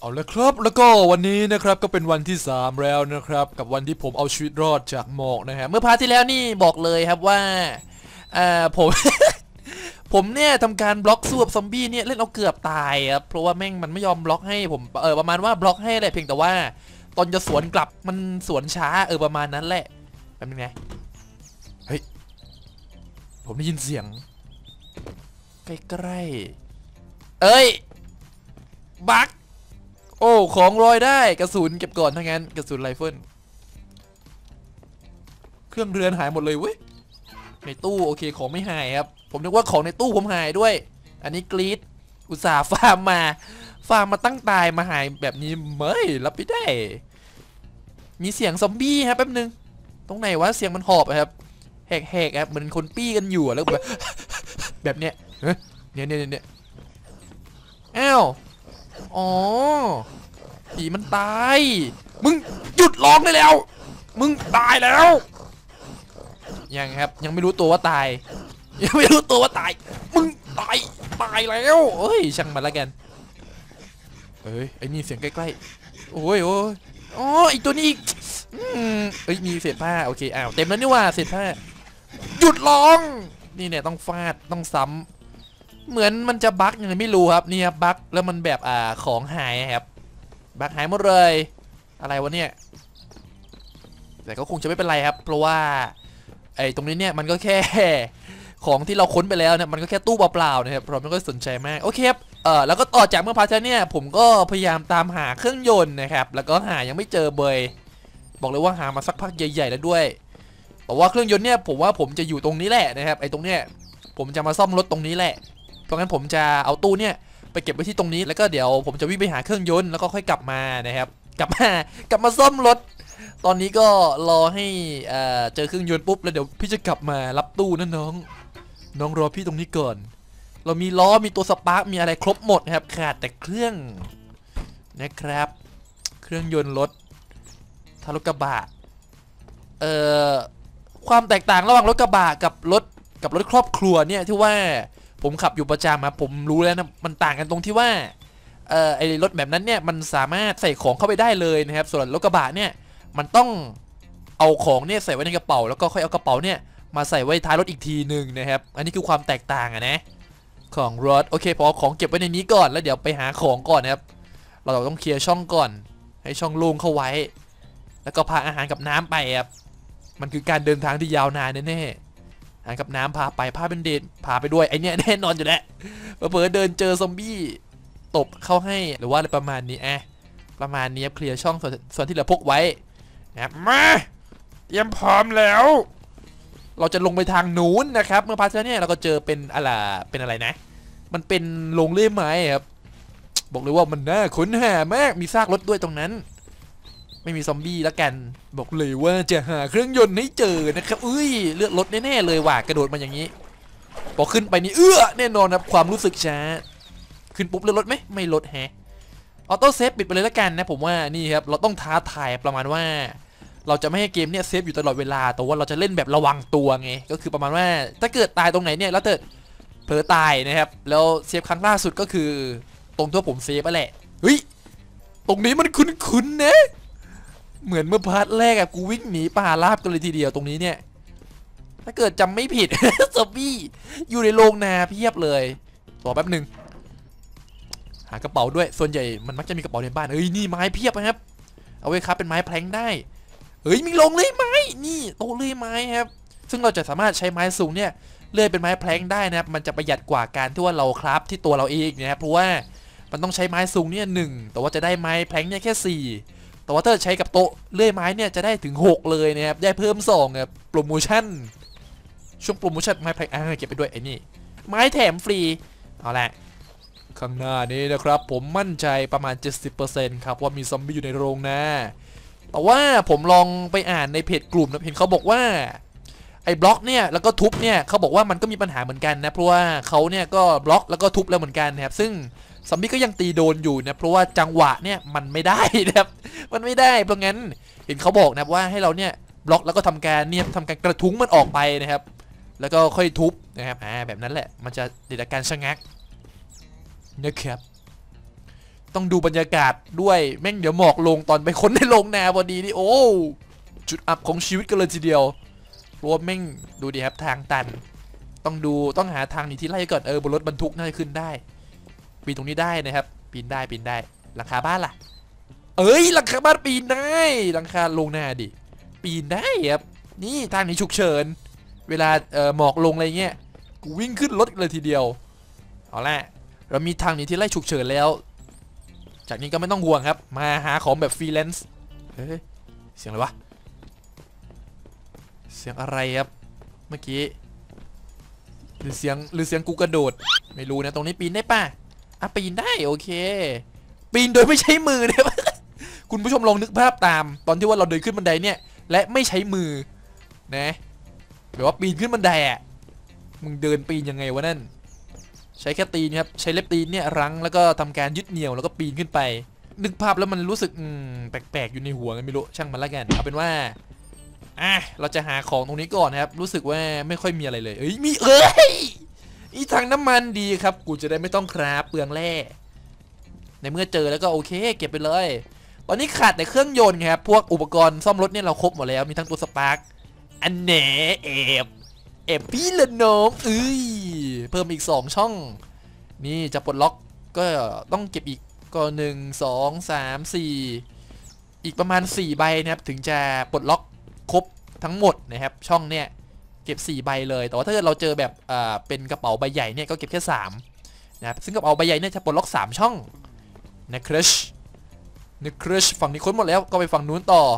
เอาละครับแล้วก็วันนี้นะครับก็เป็นวันที่3แล้วนะครับกับวันที่ผมเอาชีวิตรอดจากหมอกนะฮะเมื่อพาร์ทที่แล้วนี่บอกเลยครับว่าผม ผมเนี่ยทำการบล็อกสู้กับซอมบี้เนี่ยเล่นเอาเกือบตายครับเพราะว่าแม่งมันไม่ยอมบล็อกให้ผมประมาณว่าบล็อกให้แหละเพียงแต่ว่าตอนจะสวนกลับมันสวนช้าประมาณนั้นแหละเป็นไงเฮ้ยผมได้ยินเสียงใกล้ๆบักโอ้ของลอยได้กระสุนเก็บก่อนทั้งนั้นกระสุนไรเฟิลเครื่องเรือนหายหมดเลยเว้ยในตู้โอเคของไม่หายครับผมนึกว่าของในตู้ผมหายด้วยอันนี้กรีดอุตส่าห์ฟาร์มมาตั้งตายมาหายแบบนี้ไม่รับไม่ได้มีเสียงซอมบี้ครับแป๊บนึงตรงไหนวะเสียงมันหอบครับแหกครับเหมือนคนปี้กันอยู่แล้วแบบแบบเนี้ยเนี่ยอ้าวอ๋อผีมันตายมึงหยุดร้องได้แล้วมึงตายแล้วยังครับยังไม่รู้ตัวว่าตายยังไม่รู้ตัวว่าตายมึงตายแล้วเอ้ยช่างมันละกันไอ้นี่เสียงใกล้ๆโอ้ยอ๋ออีกตัวนี้อีกมีเศษผ้าโอเคอ้าวเต็มแล้วนี่ว่าเศษผ้าหยุดร้องนี่เนี่ยต้องฟาดต้องซ้ำเหมือนมันจะบั๊กยังไงไม่รู้ครับนี่ครับบั๊กแล้วมันแบบของหายครับบั๊กหายหมดเลยอะไรวะเนี่ยแต่ก็คงจะไม่เป็นไรครับเพราะว่าไอ้ตรงนี้เนี่ยมันก็แค่ของที่เราค้นไปแล้วเนี่ยมันก็แค่ตู้เปล่าๆนะครับเราไม่ค่อยสนใจมากโอเคครับแล้วก็ต่อจากเมื่อพาร์ทเนี่ยผมก็พยายามตามหาเครื่องยนต์นะครับแล้วก็หายังไม่เจอเบยบอกเลยว่าหามาสักพักใหญ่ๆแล้วด้วยแต่ว่าเครื่องยนต์เนี่ยผมว่าผมจะอยู่ตรงนี้แหละนะครับไอ้ตรงเนี้ยผมจะมาซ่อมรถตรงนี้แหละเพราะงั้นผมจะเอาตู้เนี่ยไปเก็บไว้ที่ตรงนี้แล้วก็เดี๋ยวผมจะวิ่งไปหาเครื่องยนต์แล้วก็ค่อยกลับมานะครับกลับมาซ่อมรถตอนนี้ก็รอให้เจอเครื่องยนต์ปุ๊บแล้วเดี๋ยวพี่จะกลับมารับตู้นะน้องรอพี่ตรงนี้ก่อนเรามีล้อมีตัวสปาร์คมีอะไรครบหมดนะครับขาดแต่เครื่องนะครับเครื่องยนต์รถทารถกระบะความแตกต่างระหว่างรถกระบะกับรถครอบครัวเนี่ยที่ว่าผมขับอยู่ประจำครับผมรู้แล้วนะมันต่างกันตรงที่ว่าไอ้รถแบบนั้นเนี่ยมันสามารถใส่ของเข้าไปได้เลยนะครับส่วนรถกระบะเนี่ยมันต้องเอาของเนี่ยใส่ไว้ในกระเป๋าแล้วก็ค่อยเอากระเป๋าเนี่ยมาใส่ไว้ท้ายรถอีกทีหนึ่งนะครับอันนี้คือความแตกต่างนะของรถโอเคพอของเก็บไว้ในนี้ก่อนแล้วเดี๋ยวไปหาของก่อนนะครับเราต้องเคลียร์ช่องก่อนให้ช่องโล่งเข้าไว้แล้วก็พาอาหารกับน้ำไปครับมันคือการเดินทางที่ยาวนานแน่ๆอาหารกับน้ำพาไปพาเป็นเดทพาไปด้วยไอเนี้ยแน่นอนอยู่แล้วเผลอเดินเจอซอมบี้ตบเข้าให้หรือว่าอะไรประมาณนี้ประมาณนี้เคลียร์ช่องส่วนที่เหลือพกไว้นะครับมาเตรียมพร้อมแล้วเราจะลงไปทางนู้นนะครับเมื่อพาร์ทเนี่ยเราก็เจอเป็นอะไรนะมันเป็นโรงเลื่อยไม้ครับบอกเลยว่ามันน่าค้นหามากมีซากรถด้วยตรงนั้นไม่มีซอมบี้แล้วกันบอกเลยว่าจะหาเครื่องยนต์ให้เจอนะครับเลือดรถแน่ๆเลยว่ะกระโดดมาอย่างนี้พอขึ้นไปนี่แน่นอนครับความรู้สึกช้าขึ้นปุ๊บเลือดรถไหมไม่ลดแฮะออโต้เซฟปิดไปเลยแล้วกันนะผมว่านี่ครับเราต้องท้าทายประมาณว่าเราจะไม่ให้เกมเนี่ยเซฟอยู่ตลอดเวลาแต่ว่าเราจะเล่นแบบระวังตัวไงก็คือประมาณว่าถ้าเกิดตายตรงไหนเนี่ยแล้วเกิดเผลอตายนะครับแล้วเซฟครั้งล่าสุดก็คือตรงที่ผมเซฟไปแหละตรงนี้มันคุ้นๆนะเหมือนเมื่อพาร์ทแรกกูวิ่งหนีป่าราบกันเลยทีเดียวตรงนี้เนี่ยถ้าเกิดจำไม่ผิด ซอมบี้อยู่ในโรงนาเพียบเลยรอแป๊บหนึ่งหากระเป๋าด้วยส่วนใหญ่มันมักจะมีกระเป๋าในบ้านนี่ไม้เพียบนะครับเอาไว้ครับเป็นไม้แพลงได้มีลงเลื่อยไม้นี่โต๊ะเลื่อยไม้ครับซึ่งเราจะสามารถใช้ไม้สูงเนี่ยเลื่อยเป็นไม้แพลงได้นะครับมันจะประหยัดกว่าการที่ว่าเราคราฟที่ตัวเราเองนะครับเพราะว่ามันต้องใช้ไม้สูงเนี่ย1แต่ว่าจะได้ไม้แพลงเนี่ยแค่4แต่ว่าถ้าใช้กับโต๊ะเลื่อยไม้เนี่ยจะได้ถึง6เลยนะครับได้เพิ่ม2ครับโปรโมชั่นช่วงโปรโมชั่นไม้แพลงเก็บไปด้วยนี่ไม้แถมฟรีเอาละข้างหน้านี้นะครับผมมั่นใจประมาณ 70% ครับว่ามีซอมบี้อยู่ในโรงนาแต่ว่าผมลองไปอ่านในเพจกลุ่มนะเห็นเขาบอกว่าไอ้บล็อกเนี่ยแล้วก็ทุบเนี่ยเขาบอกว่ามันก็มีปัญหาเหมือนกันนะเพราะว่าเขาเนี่ยก็บล็อกแล้วก็ทุบแล้วเหมือนกันนะครับซึ่งซอมบี้ก็ยังตีโดนอยู่นะเพราะว่าจังหวะเนี่ยมันไม่ได้นะครับมันไม่ได้เพราะงั้นเห็นเขาบอกนะว่าให้เราเนี่ยบล็อกแล้วก็ทำการกระทุ้งมันออกไปนะครับแล้วก็ค่อยทุบนะครับแบบนั้นแหละมันจะติดอาการชะงักนะครับต้องดูบรรยากาศด้วยแม่งเดี๋ยวหมอกลงตอนไปค้นในโรงนาพอดีนี่โอ้จุดอับของชีวิตกันเลยทีเดียวเพราะว่าแม่งดูดิครับทางตันต้องหาทางหนีที่ไล่ก่อนบนรถบรรทุกน่าจะขึ้นได้ปีนตรงนี้ได้นะครับปีนได้หลังคาบ้านล่ะหลังคาบ้านปีนได้หลังคาโรงนาดิปีนได้ครับนี่ทางหนีฉุกเฉินเวลาหมอกลงอะไรเงี้ยกูวิ่งขึ้นรถเลยทีเดียวเอาละเรามีทางหนีที่ไล่ฉุกเฉินแล้วจากนี้ก็ไม่ต้องห่วงครับมาหาของแบบฟรีแลนซ์เสียงอะไรวะเสียงอะไรครับเมื่อกี้หรือเสียงกูกระโดดไม่รู้นะตรงนี้ปีนได้ป่ะปีนได้โอเคปีนโดยไม่ใช้มือเนี่ย คุณผู้ชมลองนึกภาพตามตอนที่ว่าเราเดินขึ้นบันไดเนี่ยและไม่ใช้มือนะแบบว่าปีนขึ้นบันไดมึงเดินปีนยังไงวะนั่นใช้แค่ตีนครับใช้เล็บตีนเนี่ยรั้งแล้วก็ทำการยึดเหนี่ยวแล้วก็ปีนขึ้นไปนึกภาพแล้วมันรู้สึกแปลกๆอยู่ในหัวไม่รู้ช่างมันละกันเอาเป็นว่าเราจะหาของตรงนี้ก่อนนะครับรู้สึกว่าไม่ค่อยมีอะไรเลยมีอีถังน้ำมันดีครับกูจะได้ไม่ต้องคราฟเปลืองแร่ในเมื่อเจอแล้วก็โอเคเก็บไปเลยตอนนี้ขาดแต่เครื่องยนต์ครับพวกอุปกรณ์ซ่อมรถเนี่ยเราครบหมดแล้วมีทั้งตัวสปาร์คอันแหนเอฟพี่ละน้องเพิ่มอีก2ช่องนี่จะปลดล็อกก็ต้องเก็บอีกก็1 2 3 4อีกประมาณ4ใบนะครับถึงจะปลดล็อกครบทั้งหมดนะครับช่องเนี่ยเก็บ4ใบเลยแต่ว่าถ้าเราเจอแบบเป็นกระเป๋าใบใหญ่เนี่ยก็เก็บแค่3นะครับซึ่งกระเป๋าใบใหญ่เนี่ยจะปลดล็อก3ช่องนะครับฝั่งนี้ค้นหมดแล้วก็ไปฝั่งนู้นต่อ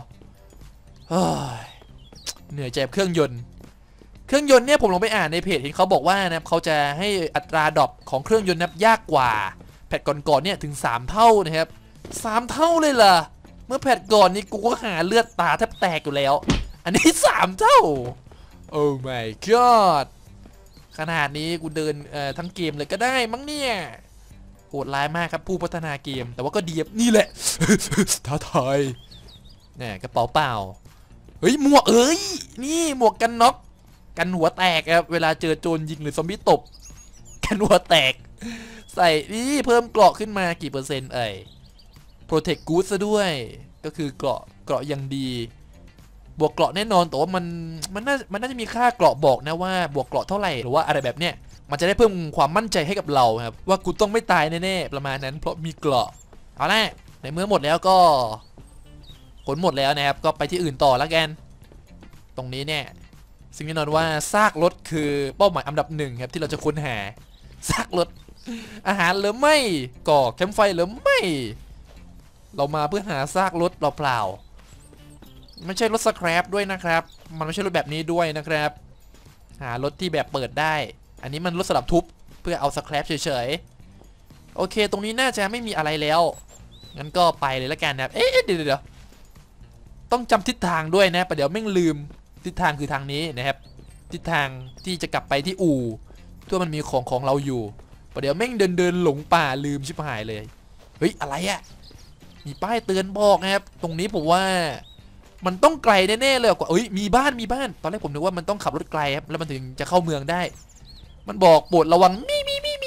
เหนื่อยใจเครื่องยนต์เนี่ยผมลองไปอ่านในเพจเห็นเขาบอกว่านะครับเขาจะให้อัตราดรอปของเครื่องยนต์นับยากกว่าแพทก่อนๆเนี่ยถึง3เท่านะครับ3เท่าเลยล่ะเมื่อแพทก่อนนี่กูก็หาเลือดตาแทบแตกอยู่แล้วอันนี้3เท่าโอ้ my god ขนาดนี้กูเดินทั้งเกมเลยก็ได้มั้งเนี่ยโหดร้ายมากครับผู้พัฒนาเกมแต่ว่าก็ดีนี่แหละ ท้าทายเนี่ยกระเป๋าเปล่าหมวกนี่หมวกกันน็อกกันหัวแตกครับเวลาเจอโจรยิงหรือซอมบี้ตบกันหัวแตกใส่นี่เพิ่มเกราะขึ้นมากี่เปอร์เซ็นต์Protect Good ซะด้วยก็คือเกราะยังดีบวกเกราะแน่นอนแต่ว่ามันน่าจะมีค่าเกราะบอกนะว่าบวกเกราะเท่าไหร่หรือว่าอะไรแบบเนี้ยมันจะได้เพิ่มความมั่นใจให้กับเราครับว่ากูต้องไม่ตายแน่ๆประมาณนั้นเพราะมีเกราะเอาละในเมื่อหมดแล้วก็ขนหมดแล้วนะครับก็ไปที่อื่นต่อแล้วกันตรงนี้เนี่ยซึ่งแน่นอนว่าซากรถคือเป้าหมายอันดับ1ครับที่เราจะค้นหาซากรถอาหารหรือไม่ก่อแคมป์ไฟหรือไม่เรามาเพื่อหาซากรถเปล่าๆไม่ใช่รถสแครปด้วยนะครับมันไม่ใช่รถแบบนี้ด้วยนะครับหารถที่แบบเปิดได้อันนี้มันรถสลับทุบเพื่อเอาสแครปเฉยๆโอเคตรงนี้น่าจะไม่มีอะไรแล้วงั้นก็ไปเลยละกันนะครับเดี๋ยวต้องจำทิศทางด้วยนะประเดี๋ยวไม่ลืมทิศทางคือทางนี้นะครับทิศทางที่จะกลับไปที่อู่ทั่วมันมีของเราอยู่ประเดี๋ยวแม่งเดินหลงป่าลืมชิบหายเลยอะไรมีป้ายเตือนบอกนะครับตรงนี้ผมว่ามันต้องไกลแน่ๆเลยกว่ามีบ้านตอนแรกผมนึกว่ามันต้องขับรถไกลครับแล้วมันถึงจะเข้าเมืองได้มันบอกโปรดระวังมี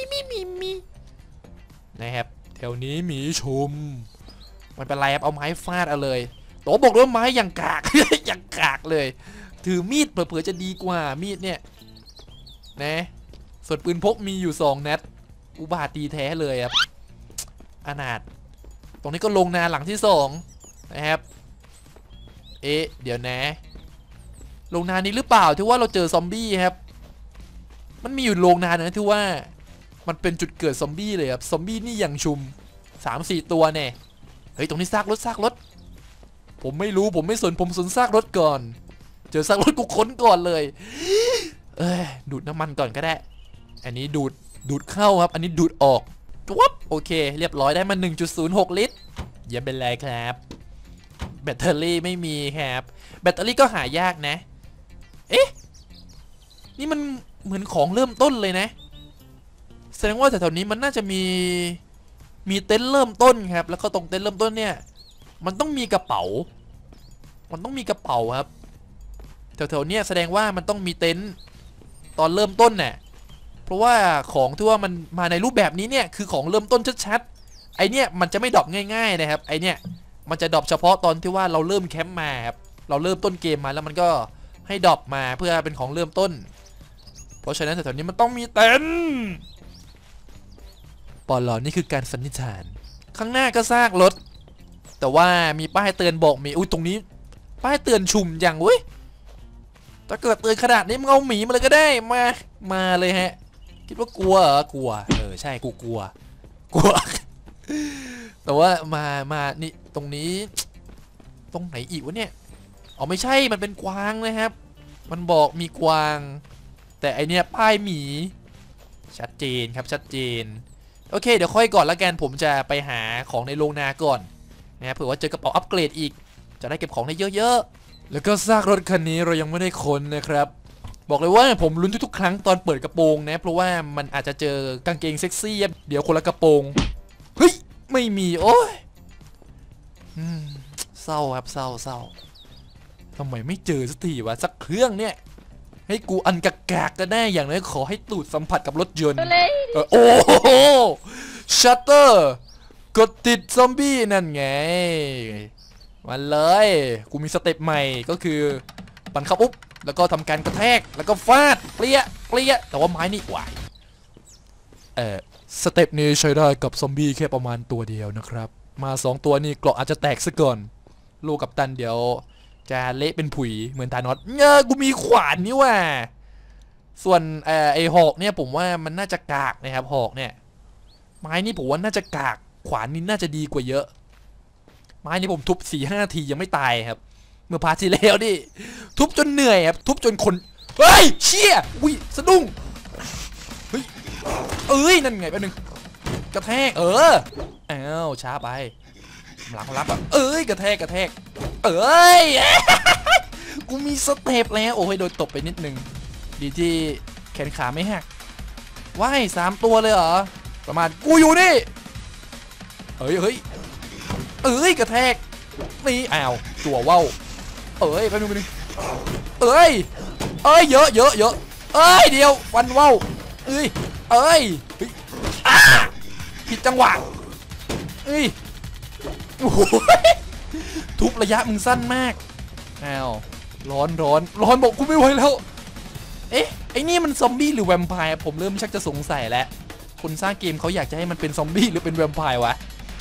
นะครับแถวนี้มีชุมมันเป็นไรครับเอาไม้ฟาดเอาเลยโตบอกเลยว่าไม้อย่างกาก อย่างกากเลยถือมีดเผื่อจะดีกว่ามีดเนี่ยนะส่วนปืนพกมีอยู่2 นัดอุบาทดีแท้เลยครับอนาถตรงนี้ก็ลงนาหลังที่2นะครับเดี๋ยวนะลงนานี้หรือเปล่าที่ว่าเราเจอซอมบี้ครับมันมีอยู่ลงนานะที่ว่ามันเป็นจุดเกิดซอมบี้เลยครับซอมบี้นี่อย่างชุม 3-4 ตัวเนี่ยตรงนี้ซากรถผมไม่รู้ผมไม่สนผมสนซากรถก่อนเจอซากรถกูค้นก่อนเลยดูดน้ำมันก่อนก็ได้อันนี้ดูดเข้าครับอันนี้ดูดออกวับโอเคเรียบร้อยได้มา 1.06 ลิตรอย่าเป็นไรครับแบตเตอรี่ไม่มีครับแบตเตอรี่ก็หายากนะนี่มันเหมือนของเริ่มต้นเลยนะแสดงว่าแถวๆนี้มันน่าจะมีเต็นท์เริ่มต้นครับแล้วก็ตรงเต็นท์เริ่มต้นเนี่ยมันต้องมีกระเป๋าครับแถวๆนี้แสดงว่ามันต้องมีเต็นท์ตอนเริ่มต้นน่ะเพราะว่าของที่ว่ามันมาในรูปแบบนี้เนี่ยคือของเริ่มต้นชัดไอเนี้ยมันจะไม่ดรอปง่ายๆนะครับไอเนี้ยมันจะดรอปเฉพาะตอนที่ว่าเราเริ่มแคมป์มาครับเราเริ่มต้นเกมมาแล้วมันก็ให้ดรอปมาเพื่อเป็นของเริ่มต้นเพราะฉะนั้นแถวๆนี้มันต้องมีเต็นท์ปอลอนี่คือการสันนิษฐานข้างหน้าก็ซากรถแต่ว่ามีป้ายเตือนบอกมีอุ้ยตรงนี้ป้ายเตือนชุมอย่างเว้ยถ้าเกิดเตือนขนาดนี้มึงเอาหมีมาเลยก็ได้มาเลยฮะคิดว่ากลัวเหรอกลัวใช่กูกลัวแต่ว่ามานี่ตรงนี้ตรงไหนอีกวะเนี่ยอ๋อไม่ใช่มันเป็นกวางนะครับมันบอกมีกวางแต่ไอเนี้ยป้ายหมีชัดเจนครับชัดเจนโอเคเดี๋ยวค่อยก่อนละกันผมจะไปหาของในโรงนาก่อนนะเผื่อว่าเจอกระเป๋าอัปเกรดอีกจะได้เก็บของได้เยอะๆแล้วก็ซากรถคันนี้เรายังไม่ได้ค้นนะครับบอกเลยว่าผมลุ้นทุกๆครั้งตอนเปิดกระโปรงนะเพราะว่ามันอาจจะเจอกางเกงเซ็กซี่เดี๋ยวคนละกระโปรงเฮ้ยไม่มีโอ้ยเศร้าครับเศร้าทำไมไม่เจอสักทีวะสักเครื่องเนี่ยให้กูอันกากก็ได้อย่างน้อยขอให้ตูดสัมผัสกับรถยนต์โอ้โหชัตเตอร์กดติดซอมบี้นั่นไงมาเลยกูมีสเต็ปใหม่ก็คือปั่นเข้าปุ๊บแล้วก็ทำการกระแทกแล้วก็ฟาดเปรี้ยแต่ว่าไม้นี่หวายสเต็ปนี้ใช้ได้กับซอมบี้แค่ประมาณตัวเดียวนะครับมา2ตัวนี่เกราะอาจจะแตกซะก่อนลูกกับตันเดี๋ยวจะเละเป็นผุยเหมือนธานอสกูมีขวานนี่ว่ะส่วนไอหอกเนี่ยผมว่ามันน่าจะกากนะครับหอกเนี่ยไม้นี่ผมว่าน่าจะกากขวานนี่น่าจะดีกว่าเยอะไม้นี่ผมทุบ 4-5 ทียังไม่ตายครับเมื่อพาร์ทที่แล้วดิทุบจนเหนื่อยครับทุบจนคนเฮ้ยเชี่ยอุ้ยสะดุ้งเฮ้ยนั่นไงแป๊บนึงกระแทกอ้าวช้าไปหลังรับอ่ะกระแทกกูมีสเต็ปแล้วโอ้ยโดนตบไปนิดนึงดีที่แขนขาไม่หักว้าย3 ตัวเลยเหรอประมาณกูอยู่นี่เฮ้ยกระแทกนี่อ้าวจั่วว่าวไปดูเยอะเดี๋ยวฟันว่าวผิดจังหวะโอ้โหทุบระยะมึงสั้นมากอ้าวร้อนบอกกูไม่ไหวแล้วไอ้นี่มันซอมบี้หรือแวมไพร์ผมเริ่มชักจะสงสัยแล้วคนสร้างเกมเขาอยากจะให้มันเป็นซอมบี้หรือเป็นแวมไพร์วะ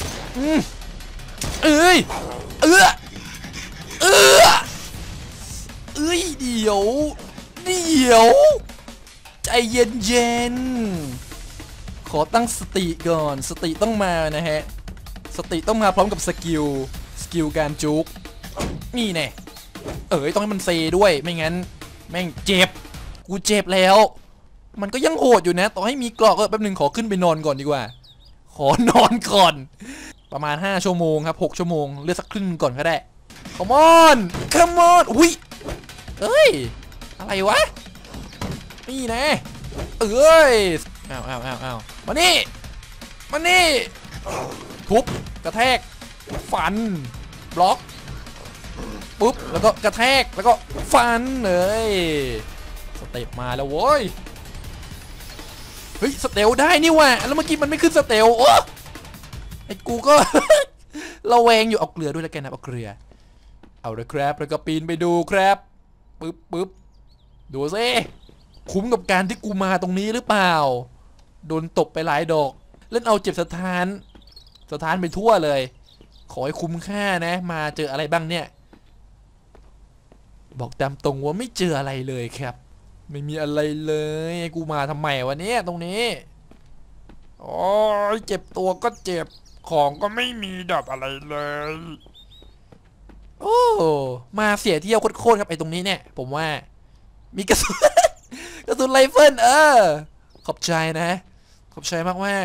เดี๋ยวใจเย็นขอตั้งสติก่อนสติต้องมานะฮะสติต้องมาพร้อมกับสกิลการจุกนี่แน่ต้องให้มันเซด้วยไม่งั้นแม่งเจ็บกูเจ็บแล้วมันก็ยังโหดอยู่นะต่อให้มีเกราะก็แป๊บนึงขอขึ้นไปนอนก่อนดีกว่าขอนอนก่อนประมาณ5 ชั่วโมงครับ6 ชั่วโมงเลือกสักครึ่งก่อนก็ได้ Come on อุ้ยอะไรวะนี่นะอ้าวมานี่ทุบกระแทกฟันบล็อกปุ๊บแล้วก็กระแทกแล้วก็ฟันสเต็ปมาแล้วโว้ยสเตลได้นี่ว่ะแล้วเมื่อกี้มันไม่ขึ้นสเตลโอ้ไอ้กูก็ ระแวงอยู่เอาเกลือด้วยแล้วกันนะเอาเกลือเอาเลยครับแล้วก็ปีนไปดูครับปึ๊บดูซิคุ้มกับการที่กูมาตรงนี้หรือเปล่าโดนตบไปหลายดอกเล่นเอาเจ็บสถานไปทั่วเลยขอให้คุ้มค่านะมาเจออะไรบ้างเนี่ยบอกตามตรงว่าไม่เจออะไรเลยครับไม่มีอะไรเลยกูมาทำไมวะเนี่ยตรงนี้โอ้ยเจ็บตัวก็เจ็บของก็ไม่มีดับอะไรเลยโอ้มาเสียเที่ยวโคตรครับไอ้ตรงนี้เนี่ยผมว่ามีกระสุน กระสุนไรเฟิลขอบใจนะขอบใจมาก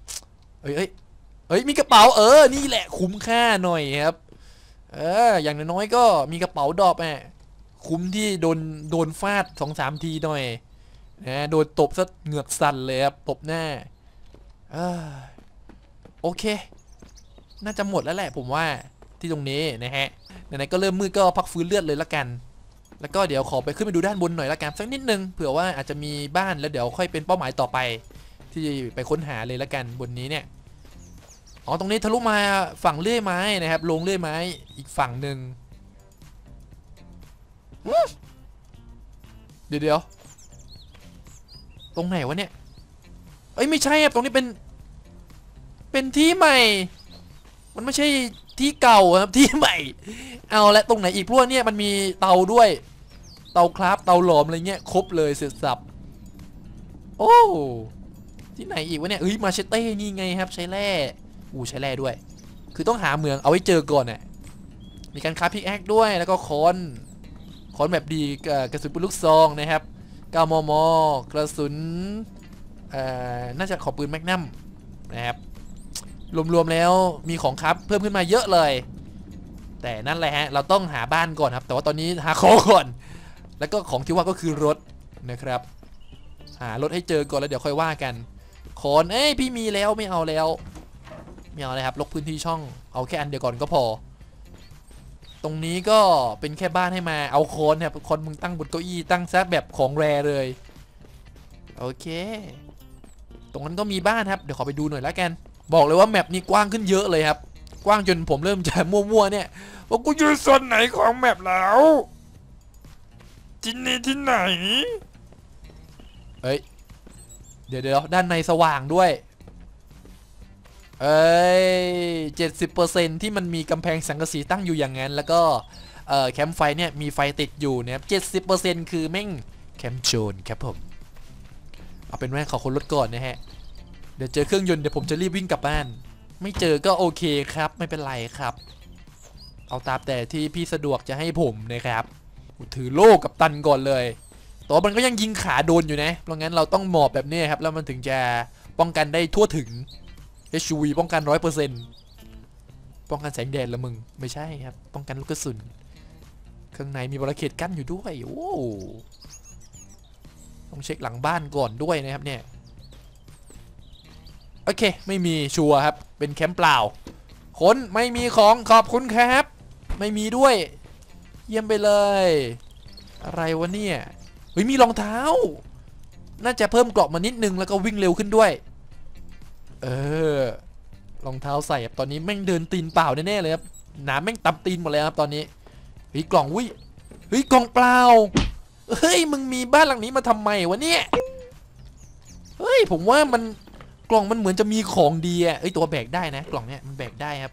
มีกระเป๋านี่แหละคุ้มค่าหน่อยครับอย่างน้อยๆก็มีกระเป๋าดอกคุ้มที่โดนฟาด2-3 ทีหน่อยนะโดนตบซะเหงือกสั่นเลยครับตบหน้าโอเคน่าจะหมดแล้วแหละผมว่าที่ตรงนี้นะฮะไหนๆก็เริ่มมืดก็พักฟื้นเลือดเลยละกันแล้วก็เดี๋ยวขอไปขึ้นไปดูด้านบนหน่อยละกันสักนิดนึงเผื่อว่าอาจจะมีบ้านแล้วเดี๋ยวค่อยเป็นเป้าหมายต่อไปที่ไปค้นหาเลยละกันบนนี้เนี่ยอ๋อตรงนี้ทะลุมาฝั่งเลื่อยไม้นะครับลงเลื่อยไม้อีกฝั่งหนึ่งเดี๋ยวตรงไหนวะเนี่ยเอ้ยไม่ใช่ครับตรงนี้เป็นที่ใหม่มันไม่ใช่ที่เก่าครับที่ใหม่เอาและตรงไหนอีกพวกเนี่ยมันมีเตาด้วยเตาคราฟเตาหลอมอะไรเงี้ยครบเลยเสร็จสับโอ้ที่ไหนอีกวะเนี่ยเฮ้ยมาเชเต้นี่ไงครับใช้แร่ใช้แร่ด้วยคือต้องหาเมืองเอาไว้เจอก่อนน่ะมีการคราฟพิกแอคด้วยแล้วก็ค้อนแบบดีกระสุนปืนลูกซองนะครับ9 มมกระสุนน่าจะของปืนแมกนัมนะครับรวมๆแล้วมีของครับเพิ่มขึ้นมาเยอะเลยแต่นั่นแหละฮะเราต้องหาบ้านก่อนครับแต่ว่าตอนนี้หาของก่อนแล้วก็ของที่ว่าก็คือรถนะครับหารถให้เจอก่อนแล้วเดี๋ยวค่อยว่ากันขนพี่มีแล้วไม่เอาแล้วไม่เอาเลยครับลบพื้นที่ช่องเอาแค่อันเดียวก่อนก็พอตรงนี้ก็เป็นแค่บ้านให้มาเอาโคนครับคนมึงตั้งบนเก้าอี้ตั้งซะแบบของแรเลยโอเคตรงนั้นก็มีบ้านครับเดี๋ยวขอไปดูหน่อยแล้วกันบอกเลยว่าแมปนี้กว้างขึ้นเยอะเลยครับกว้างจนผมเริ่มจะมั่วๆเนี่ยว่ากูอยู่โซนไหนของแมปแล้วที่นี่ที่ไหนเฮ้ยเดี๋ยวด้านในสว่างด้วย70%ที่มันมีกำแพงสังกะสีตั้งอยู่อย่างนั้นแล้วก็แคมป์ไฟเนี่ยมีไฟติดอยู่นะครับ70%คือแม่งแคมป์โจรครับผมเอาเป็นว่าขอคนรถก่อนนะฮะเดี๋ยวเจอเครื่องยนต์เดี๋ยวผมจะรีบวิ่งกลับบ้านไม่เจอก็โอเคครับไม่เป็นไรครับเอาตามแต่ที่พี่สะดวกจะให้ผมนะครับถือโล่กับตันก่อนเลยตัวมันก็ยังยิงขาโดนอยู่นะเพราะงั้นเราต้องหมอบแบบนี้ครับแล้วมันถึงจะป้องกันได้ทั่วถึง HUV ป้องกัน 100% ป้องกันแสงแดดละมึงไม่ใช่ครับป้องกันลูกกระสุนข้างในมีบาริเคดกั้นอยู่ด้วยโอ้ต้องเช็คหลังบ้านก่อนด้วยนะครับเนี่ยโอเคไม่มีชัวร์ครับเป็นแคมป์เปล่าคนไม่มีของขอบคุณครับไม่มีด้วยเยี่ยมไปเลยอะไรวะเนี่ยเฮ้ยมีรองเท้าน่าจะเพิ่มเกราะมานิดนึงแล้วก็วิ่งเร็วขึ้นด้วยรองเท้าใส่ตอนนี้แม่งเดินตีนเปล่าแน่ๆเลยครับหนาแม่งตับตีนหมดเลยครับตอนนี้เฮ้ยกล่องเฮ้ยกล่องเปล่าเฮ้ยมึงมีบ้านหลังนี้มาทำไมวะเนี่ยเฮ้ยผมว่ามันกล่องมันเหมือนจะมีของดีอ่ะตัวแบกได้นะกล่องเนี้ยมันแบกได้ครับ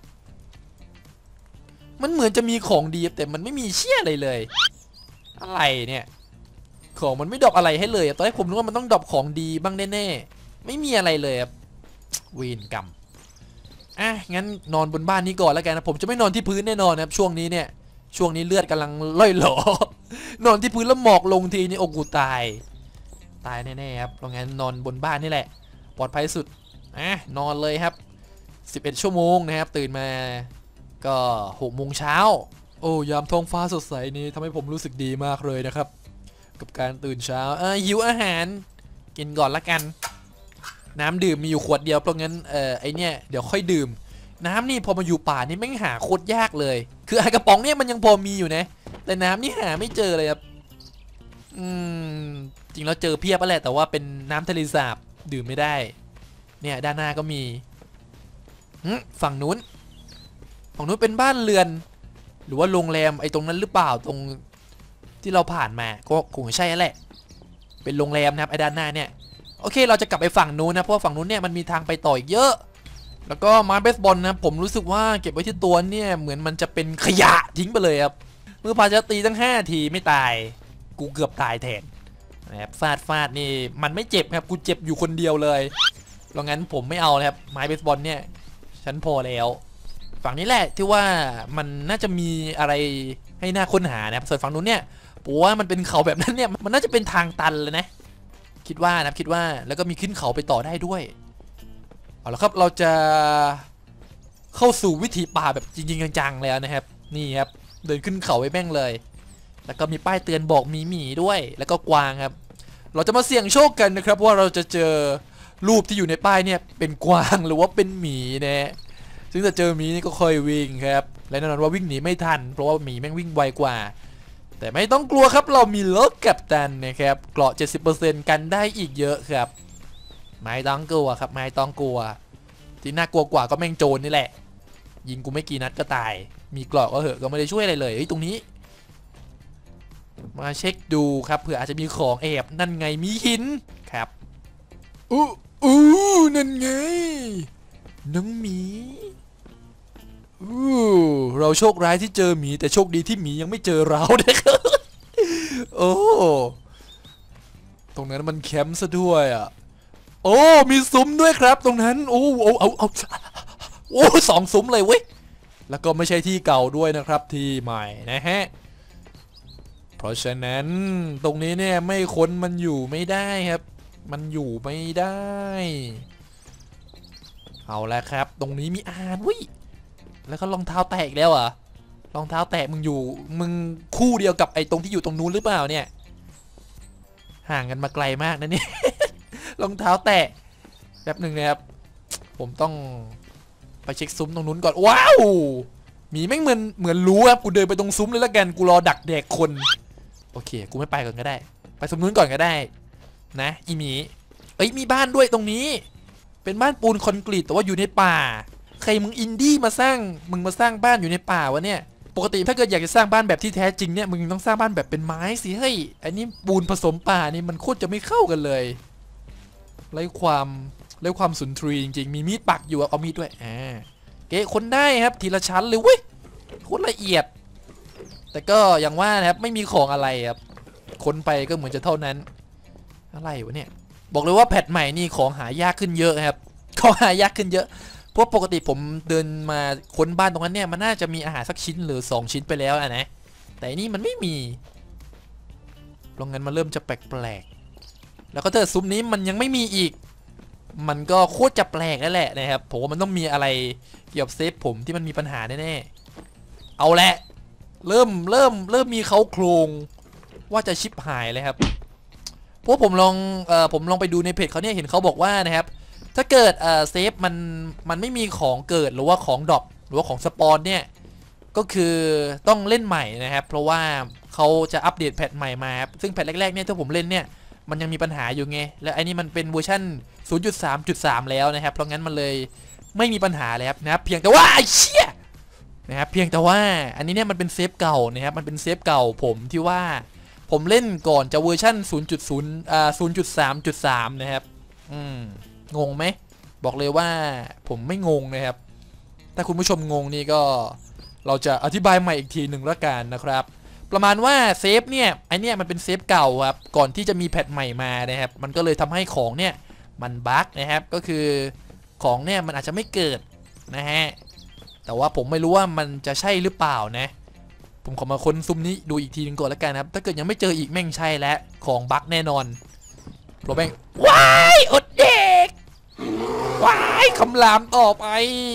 มันเหมือนจะมีของดีแต่มันไม่มีเชี่ยอะไรเลยอะไรเนี่ยของมันไม่ดรอปอะไรให้เลยตอนแรกผมนึกว่ามันต้องดรอปของดีบ้างแน่ๆไม่มีอะไรเลยครับเวรกรรมงั้นนอนบนบ้านนี้ก่อนแล้วกันนะผมจะไม่นอนที่พื้นแน่นอนนะครับช่วงนี้เลือดกำลังล่อยหลอนอนที่พื้นแล้วหมอกลงทีนี่โอ้กูตายแน่ๆครับเพราะงั้นนอนบนบ้านนี่แหละปลอดภัยสุดนอนเลยครับ11 ชั่วโมงนะครับตื่นมาก็6 โมงเช้าโอ้ยามท้องฟ้าสดใสนี้ทำให้ผมรู้สึกดีมากเลยนะครับกับการตื่นเช้าหิวอาหารกินก่อนละกันน้ำดื่มมีอยู่ขวดเดียวเพราะงั้นไอเนี่ยเดี๋ยวค่อยดื่มน้ำนี่พอมาอยู่ป่านี่แม่งหาโคตรยากเลยคือไอกระป๋องเนี่ยมันยังพอมีอยู่นะแต่น้ำนี่หาไม่เจอเลยครับจริงแล้วเจอเพียบแหละแต่ว่าเป็นน้ำทะเลสาบดื่มไม่ได้เนี่ยด้านหน้าก็มีฝั่งนู้นเป็นบ้านเรือนหรือว่าโรงแรมไอตรงนั้นหรือเปล่าตรงที่เราผ่านมาก็คงใช่แหละเป็นโรงแรมนะครับไอด้านหน้าเนี่ยโอเคเราจะกลับไปฝั่งนู้นนะเพราะฝั่งนู้นเนี่ยมันมีทางไปต่ออีกเยอะแล้วก็ไม้เบสบอลนะผมรู้สึกว่าเก็บไว้ที่ตัวเนี่ยเหมือนมันจะเป็นขยะทิ้งไปเลยครับเมื่อพาจะตีตั้ง5 ทีไม่ตายกูเกือบตายแทนนะครับฟาดนี่มันไม่เจ็บครับกูเจ็บอยู่คนเดียวเลยเพราะงั้นผมไม่เอาเลยครับไม้เบสบอลเนี่ยฉันพอแล้วฝั่งนี้แหละที่ว่ามันน่าจะมีอะไรให้น่าค้นหานะครับส่วนฝั่งนู้นเนี่ยผมว่ามันเป็นเขาแบบนั้นเนี่ยมันน่าจะเป็นทางตันเลยนะคิดว่าแล้วก็มีขึ้นเขาไปต่อได้ด้วยเอาละครับเราจะเข้าสู่วิถีป่าแบบจริงๆจังๆแล้วนะครับนี่ครับเดินขึ้นเขาไปแม่งเลยแล้วก็มีป้ายเตือนบอกมีหมีด้วยแล้วก็กวางครับเราจะมาเสี่ยงโชคกันนะครับว่าเราจะเจอรูปที่อยู่ในป้ายเนี่ยเป็นกวางหรือว่าเป็นหมีนะซึ่งถ้าเจอหมีนี่ก็ค่อยวิ่งครับและแน่นอนว่าวิ่งหนีไม่ทันเพราะว่าหมีแม่งวิ่งไวกว่าแต่ไม่ต้องกลัวครับเรามีรถกัปตันนะครับเกราะ 70% กันได้อีกเยอะครับไม่ต้องกลัวครับไม่ต้องกลัวที่น่ากลัวกว่าก็แม่งโจรนี่แหละยิงกูไม่กี่นัดก็ตายมีเกราะก็เหอะก็ไม่ได้ช่วยอะไรเลยตรงนี้มาเช็คดูครับเผื่ออาจจะมีของแอบนั่นไงมีหินครับอู้นั่นไงน้องหมีเราโชคร้ายที่เจอหมีแต่โชคดีที่หมียังไม่เจอเรานะครับโอ้ตรงนั้นมันแคมป์ซะด้วยอ่ะโอ้มีซุ้มด้วยครับตรงนั้นโอ้เอา2 ซุ้มเลยเว้ยแล้วก็ไม่ใช่ที่เก่าด้วยนะครับที่ใหม่นะฮะเพราะฉะนั้นตรงนี้เนี่ยไม่ค้นมันอยู่ไม่ได้ครับมันอยู่ไม่ได้เอาละครับตรงนี้มีอาหารวิแล้วก็รองเท้าแตกแล้วอ่ะรองเท้าแตกมึงคู่เดียวกับไอ้ตรงที่อยู่ตรงนู้นหรือเปล่าเนี่ยห่างกันมาไกลมากนะเนี่ยรองเท้าแตะแป๊บหนึ่งนะครับผมต้องไปเช็คซุ้มตรงนู้นก่อนว้าวหมีแม่งเหมือนรู้ครับกูเดินไปตรงซุ้มเลยละกันกูรอดักแดกคนโอเคกูไม่ไปก่อนก็ได้ไปซุ้มนู้นก่อนก็ได้นะอีหมีมีบ้านด้วยตรงนี้เป็นบ้านปูนคอนกรีตแต่ว่าอยู่ในป่าใครมึงอินดี้มาสร้างบ้านอยู่ในป่าวะเนี่ยปกติถ้าเกิดอยากจะสร้างบ้านแบบที่แท้จริงเนี่ยมึงต้องสร้างบ้านแบบเป็นไม้สิเฮ้ยอันนี้ปูนผสมป่านี่มันโคตรจะไม่เข้ากันเลยไร้ความสุนทรีจริงๆมีมีดปักอยู่เอามีดด้วยเก๋คนได้ครับทีละชั้นเลยเว้ยโคตรละเอียดแต่ก็อย่างว่านะครับไม่มีของอะไรครับคนไปก็เหมือนจะเท่านั้นอะไรวะเนี่ยบอกเลยว่าแพทใหม่นี่ของหายากขึ้นเยอะครับของหายากขึ้นเยอะเพราะปกติผมเดินมาค้นบ้านตรงนั้นเนี่ยมันน่าจะมีอาหารสักชิ้นหรือ2 ชิ้นไปแล้วนะแต่นี่มันไม่มีเพราะงั้นมันเริ่มจะแปลกๆแล้วก็เจอซุ้มนี้มันยังไม่มีอีกมันก็โคตรจะแปลกแล้วแหละนะครับผมว่ามันต้องมีอะไรเกี่ยวกับเซฟผมที่มันมีปัญหาแน่ๆเอาแหละเริ่มมีเขาโครงว่าจะชิปหายเลยครับเพราะผมลองไปดูในเพจเขาเนี่ยเห็นเขาบอกว่านะครับถ้าเกิดเซฟมันไม่มีของเกิดหรือว่าของดรอปหรือว่าของสปอนเนี่ยก็คือต้องเล่นใหม่นะครับเพราะว่าเขาจะอัปเดตแพทใหม่มาครับซึ่งแพทแรกๆเนี่ยถ้าผมเล่นเนี่ยมันยังมีปัญหาอยู่ไงและไอ้นี่มันเป็นเวอร์ชัน 0.3.3 แล้วนะครับเพราะงั้นมันเลยไม่มีปัญหาเลยครับนะครับเพียงแต่ว่าไอ้เชี่ยนะครับเพียงแต่ว่าอันนี้เนี่ยมันเป็นเซฟเก่านะครับมันเป็นเซฟเก่าผมที่ว่าผมเล่นก่อนจะเวอร์ชัน 0.3.3 นะครับงงไหมบอกเลยว่าผมไม่งงนะครับถ้าคุณผู้ชมงงนี่ก็เราจะอธิบายใหม่อีกทีหนึ่งละกันนะครับประมาณว่าเซฟเนี่ยไอเนี่ยมันเป็นเซฟเก่าครับก่อนที่จะมีแพทใหม่มานะครับมันก็เลยทำให้ของเนี่ยมันบั๊กนะครับก็คือของเนี่ยมันอาจจะไม่เกิดนะฮะแต่ว่าผมไม่รู้ว่ามันจะใช่หรือเปล่านะผมขอมาค้นซุ้มนี้ดูอีกทีนึงก่อนละกันครับถ้าเกิดยังไม่เจออีกแม่งใช่แล้วของบั๊กแน่นอนโปรแม่งว้ายอดเด็กว้ายคำรามต่อไป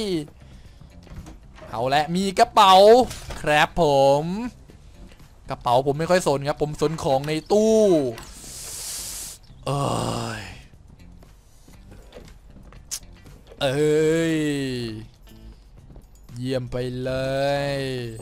เอาละมีกระเป๋าครับผมกระเป๋าผมไม่ค่อยสนครับผมสนของในตู้เยี่ยมไปเลย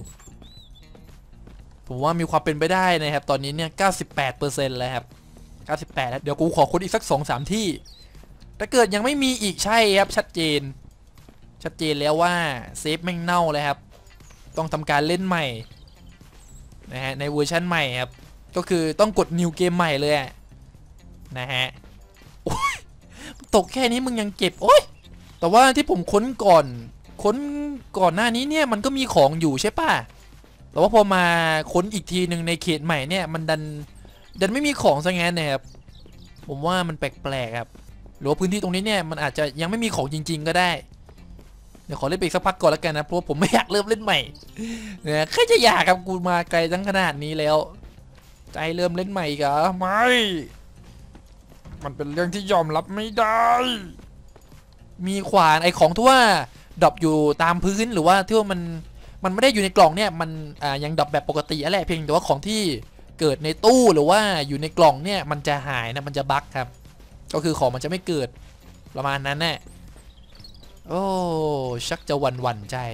ผมว่ามีความเป็นไปได้นะครับตอนนี้เนี่ย 98% แล้วครับ98แล้วเดี๋ยวกูขอค้นอีกสัก 2-3 ที่ถ้าเกิดยังไม่มีอีกใช่ครับชัดเจนแล้วว่าเซฟแม่งเน่าเลยครับต้องทำการเล่นใหม่นะฮะในเวอร์ชันใหม่ครับก็คือต้องกด New Game ใหม่เลยนะฮะตกแค่นี้มึงยังเก็บโอ๊ยแต่ว่าที่ผมค้นก่อนหน้านี้เนี่ยมันก็มีของอยู่ใช่ป่ะแต่ว่าพอมาค้นอีกทีหนึ่งในเขตใหม่เนี่ยมันดันไม่มีของซะงั้นนะครับผมว่ามันแปลกๆครับหรือว่าพื้นที่ตรงนี้เนี่ยมันอาจจะยังไม่มีของจริงๆก็ได้เดี๋ยวขอเล่นไปสักพักก่อนแล้วกันนะเพราะผมไม่อยากเริ่มเล่นใหม่เนี่ยใครจะอยากครับกูมาไกลตั้งขนาดนี้แล้วใจเริ่มเล่นใหม่กะไม่มันเป็นเรื่องที่ยอมรับไม่ได้มีขวานไอของที่ว่าดรอปอยู่ตามพื้นหรือว่าที่ว่ามันไม่ได้อยู่ในกล่องเนี่ยมันยังดรอปแบบปกติอะไรเพียงแต่ว่าของที่เกิดในตู้หรือว่าอยู่ในกล่องเนี่ยมันจะหายนะมันจะบั๊กครับก็คือของมันจะไม่เกิดประมาณนั้นแน่โอ้ชักจะหวั่นใจ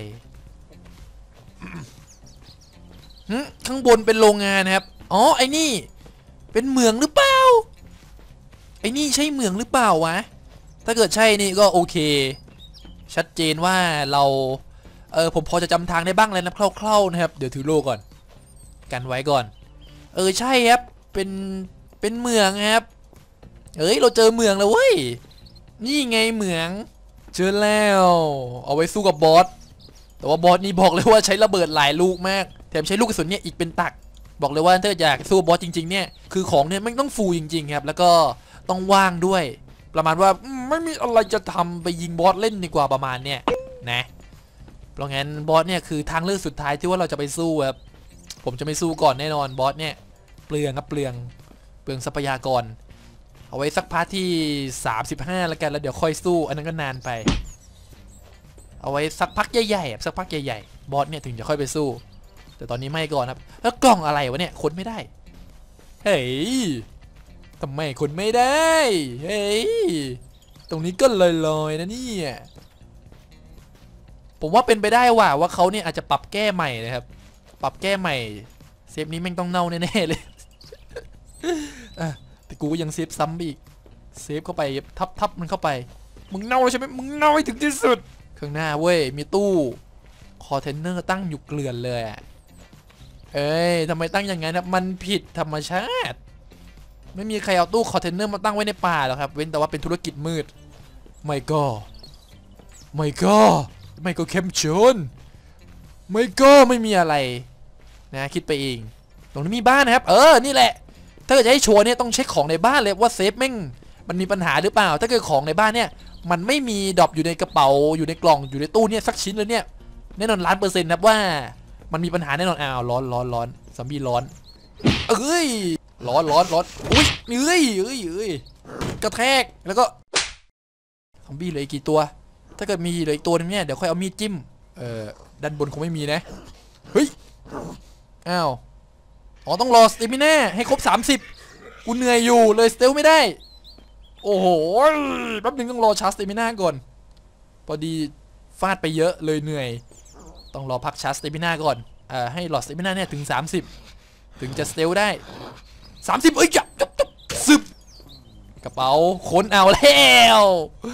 ข้างบนเป็นโรงงานนะครับอ๋อไอ้นี่เป็นเหมืองหรือเปล่าไอ้นี่ใช่เหมืองหรือเปล่าวะถ้าเกิดใช่นี่ก็โอเคชัดเจนว่าเราผมพอจะจำทางได้บ้างเลยนะคร่าวๆนะครับเดี๋ยวถือโล่ก่อนกันไว้ก่อนใช่ครับเป็นเมืองครับเราเจอเมืองแล้วเว้ยนี่ไงเมืองเจอแล้วเอาไว้สู้กับบอสแต่ว่าบอสนี่บอกเลยว่าใช้ระเบิดหลายลูกมากแถมใช้ลูกกระสุนเนี่ยอีกเป็นตักบอกเลยว่าถ้าอยากสู้บอสจริงๆเนี่ยคือของเนี่ยไม่ต้องฟูจริงๆครับแล้วก็ต้องว่างด้วยประมาณว่าไม่มีอะไรจะทำไปยิงบอสเล่นดีกว่าประมาณเนี่ยนะเพราะงั้นบอสเนี่ยคือทางเลือกสุดท้ายที่ว่าเราจะไปสู้ครับผมจะไม่สู้ก่อนแน่นอนบอสเนี่ยเปลืองครับเปลืองทรัพยากรเอาไว้สักพาร์ทที่35แล้วกันแล้วเดี๋ยวค่อยสู้อันนั้นก็นานไปเอาไว้สักพักใหญ่ๆสักพักใหญ่ๆบอสเนี่ยถึงจะค่อยไปสู้แต่ตอนนี้ไม่ก่อนครับแล้วกล่องอะไรวะเนี่ยค้นไม่ได้เฮ้ยทำไมค้นไม่ได้เฮ้ยตรงนี้ก็ลอยๆนะเนี่ยผมว่าเป็นไปได้ว่าเขาเนี่ยอาจจะปรับแก้ใหม่นะครับปรับแก้ใหม่เซฟนี้แม่งต้องเน่าแน่ๆเลยแต่กูก็ยังเซฟซ้ำอีกเซฟเข้าไปทับมันเข้าไปมึงเน่าใช่ไหมมึงเน่าให้ถึงที่สุดข้างหน้าเว้ยมีตู้คอนเทนเนอร์ตั้งอยู่เกลื่อนเลยทำไมตั้งอย่างนั้นครับมันผิดธรรมชาติไม่มีใครเอาตู้คอนเทนเนอร์มาตั้งไว้ในป่าหรอกครับเว้นแต่ว่าเป็นธุรกิจมืดไม่ก็เข้มชนไม่มีอะไรนะคิดไปเองตรงนี้มีบ้านนะครับนี่แหละถ้าเกิดจะให้ชัวร์เนี่ยต้องเช็คของในบ้านเลยว่าเซฟแม่งมันมีปัญหาหรือเปล่าถ้าเกิดของในบ้านเนี่ยมันไม่มีดรอปอยู่ในกระเป๋าอยู่ในกล่องอยู่ในตู้เนี่ยสักชิ้นเลยเนี่ยแน่นอน1,000,000%นะว่ามันมีปัญหาแน่นอนร้อนซอมบี้ร้อนร้อนอุ้ยกระแทกแล้วก็ซอมบี้เหลืออีกกี่ตัวถ้าเกิดมีเหลืออีกตัวนึงเนี่ยเดี๋ยวค่อยเอามีดจิ้มด้านบนคงไม่มีนะเฮ้ยต้องรอสเตมิน่าให้ครบ30กูเหนื่อยอยู่เลยสเตลไม่ได้โอ้โหแป๊บนึงต้องรอชาร์จสเตมิน่าก่อนพอดีฟาดไปเยอะเลยเหนื่อยต้องรอพักชาร์จสเตมิน่าก่อนให้หลอดสเตมิน่าเนี่ยถึง30ถึงจะสเตลได้30จับซึบกระเป๋าค้นเอาแล้ว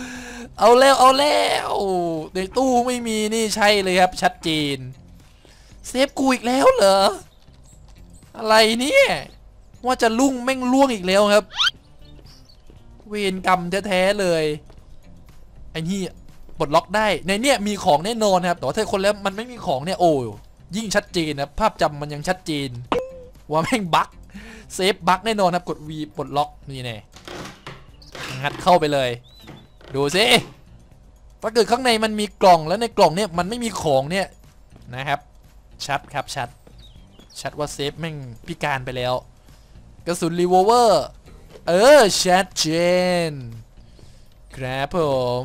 ในตู้ไม่มีนี่ใช่เลยครับชัดเจนเซฟกูอีกแล้วเหรออะไรเนี่ยว่าจะลุ่งแม่งล่วงอีกแล้วครับเวรกรรมแท้ๆเลยไอ้นี่ปลดล็อกได้ในเนี่ยมีของแน่นอนครับแต่ว่าถ้าคนแล้วมันไม่มีของเนี่ยโอ้ยิ่งชัดเจนนะภาพจำมันยังชัดเจนว่าแม่งบั๊กเซฟบั๊กแน่นอนครับกด V ปลดล็อกนี่แน่งัดเข้าไปเลยดูสิถ้าเกิดข้างในมันมีกล่องแล้วในกล่องเนี่ยมันไม่มีของเนี่ยนะครับชัดครับชัดว่าเซฟแม่งพิการไปแล้วกระสุนรีโวลเวอร์ชัดเจนครับผม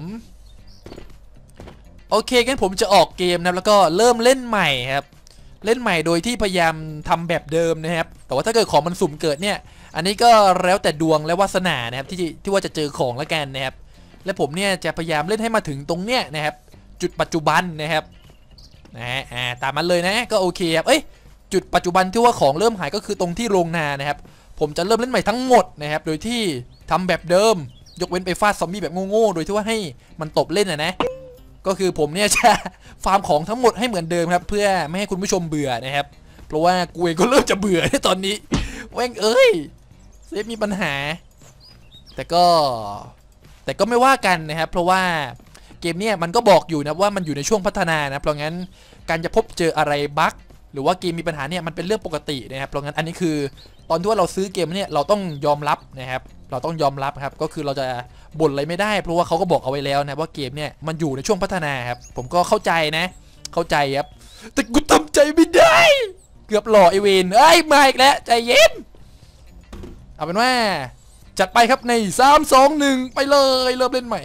โอเคงั้นผมจะออกเกมนะแล้วก็เริ่มเล่นใหม่ครับเล่นใหม่โดยที่พยายามทำแบบเดิมนะครับแต่ว่าถ้าเกิดของมันสุ่มเกิดเนี่ยอันนี้ก็แล้วแต่ดวงและวาสนานะครับที่ว่าจะเจอของแล้วกันนะครับและผมเนี่ยจะพยายามเล่นให้มาถึงตรงเนี้ยนะครับจุดปัจจุบันนะครับตามมันเลยนะก็โอเคครับจุดปัจจุบันที่ว่าของเริ่มหายก็คือตรงที่โรงนานะครับผมจะเริ่มเล่นใหม่ทั้งหมดนะครับโดยที่ทำแบบเดิมยกเว้นไปฟาดซอมบี้แบบโง่ๆโดยที่ว่าให้มันตบเล่นนะก็คือผมเนี่ยจะฟาร์มของทั้งหมดให้เหมือนเดิมครับเพื่อไม่ให้คุณผู้ชมเบื่อนะครับเพราะว่ากูเองก็เริ่มจะเบื่อในตอนนี้แม่งเซฟมีปัญหาแต่ก็ไม่ว่ากันนะครับเพราะว่าเกมเนี่ยมันก็บอกอยู่นะว่ามันอยู่ในช่วงพัฒนานะเพราะงั้นการจะพบเจออะไรบั๊กหรือว่าเกมมีปัญหาเนี่ยมันเป็นเรื่องปกตินะครับเพราะงั้นอันนี้คือตอนที่ว่าเราซื้อเกมเนี่ยเราต้องยอมรับนะครับเราต้องยอมรับครับก็คือเราจะบ่นอะไรไม่ได้เพราะว่าเขาก็บอกเอาไว้แล้วนะว่าเกมเนี่ยมันอยู่ในช่วงพัฒนาครับผมก็เข้าใจนะเข้าใจครับแต่กูทำใจไม่ได้เกือบหล่อไอเวนมาอีกแล้วใจเย็นเอาเป็นว่าจัดไปครับใน3 2 1ไปเลยเริ่มเล่นใหม่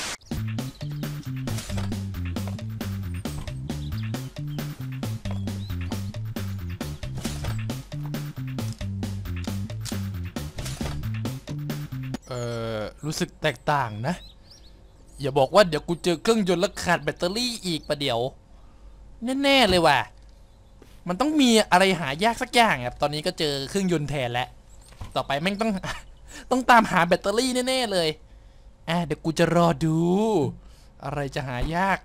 รู้สึกแตกต่างนะอย่าบอกว่าเดี๋ยวกูเจอเครื่องยนต์แล้วขาดแบตเตอรี่อีกประเดี๋ยวแน่ๆเลยว่ะมันต้องมีอะไรหายากสักอย่างครับตอนนี้ก็เจอเครื่องยนต์แทนแล้วต่อไปแม่งต้องตามหาแบตเตอรี่แน่ๆเลยเดี๋ยวกูจะรอดูอะไรจะหายาก